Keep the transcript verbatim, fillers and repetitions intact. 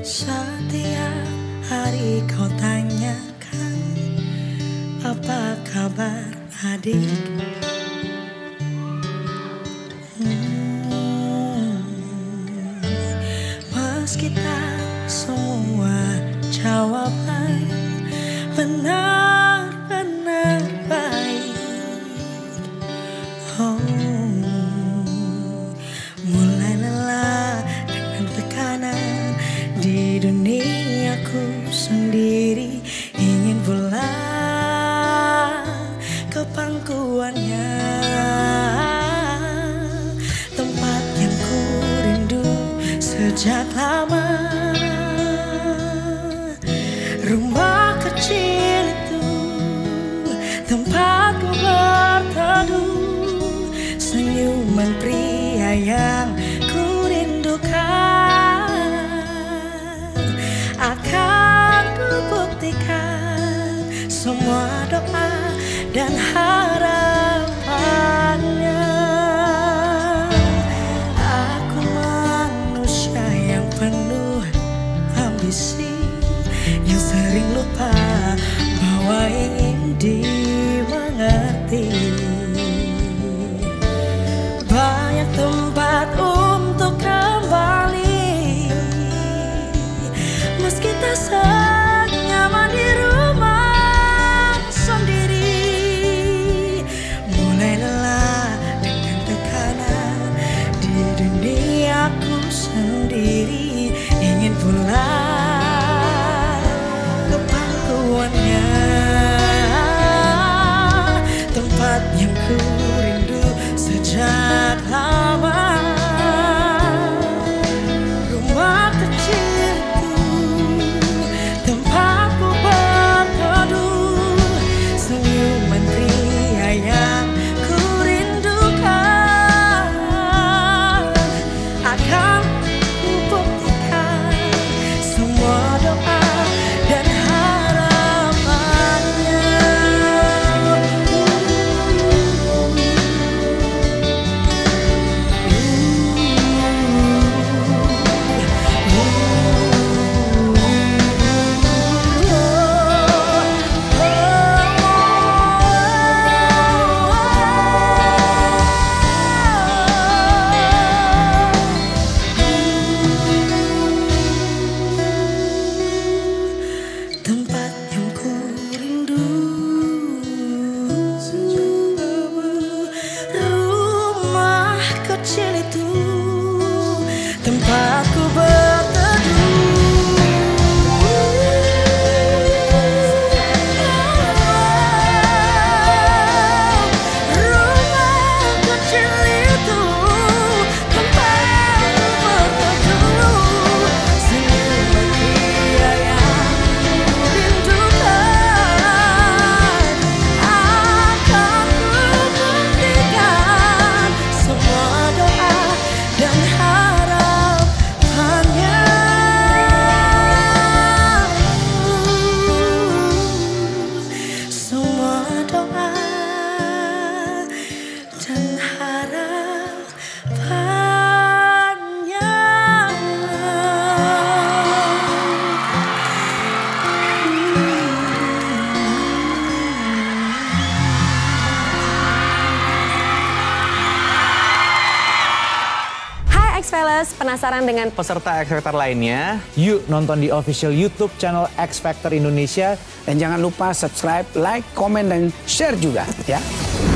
Setiap hari kau tanyakan apa kabar adik. hmm, Meski tak semua jawaban benar-benar baik. Oh, mulai lelah dengan tekanan di duniaku sendiri, ingin pulang ke pangkuannya, tempat yang ku rindu sejak lama. Rumah kecil itu tempat ku berteduh, senyuman pria yang ku rindukan akan ku buktikan semua doa dan harapannya. Aku manusia yang penuh ambisi, yang sering lupa bahwa ingin dimengerti. Banyak tempat untuk kembali, meski tak senyaman di rumah sendiri. Mulai lelah dengan tekanan di duniaku sendiri, ingin pulang ke pangkuannya, tempat yang ku rindu sejak lama. Rumah kecil itu tempat ku berteduh, senyuman pria yang ku rindukan akan ku buktikan semua doa dan harapannya. Tempat yang ku rindu sejak lama. Rumah kecil itu tempat ku berteduh, rumah kecil itu tempat ku berteduh, senyuman pria yang rindukan akan ku buktikan semua doa dan harapannya. Semua doa dan harapannya. Hai X-Fellas, penasaran dengan Peserta X Factor lainnya, Yuk nonton di official YouTube channel X Factor Indonesia. Dan jangan lupa subscribe, like, komen, dan share juga ya.